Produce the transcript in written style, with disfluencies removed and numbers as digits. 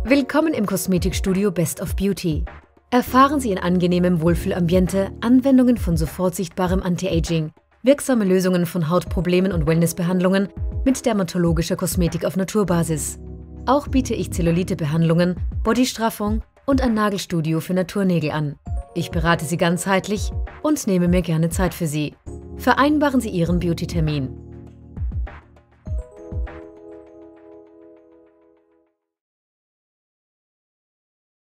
Willkommen im Kosmetikstudio Best of Beauty. Erfahren Sie in angenehmem Wohlfühlambiente Anwendungen von sofort sichtbarem Anti-Aging, wirksame Lösungen von Hautproblemen und Wellnessbehandlungen mit dermatologischer Kosmetik auf Naturbasis. Auch biete ich Zellulite-Behandlungen, Bodystraffung und ein Nagelstudio für Naturnägel an. Ich berate Sie ganzheitlich und nehme mir gerne Zeit für Sie. Vereinbaren Sie Ihren Beauty-Termin.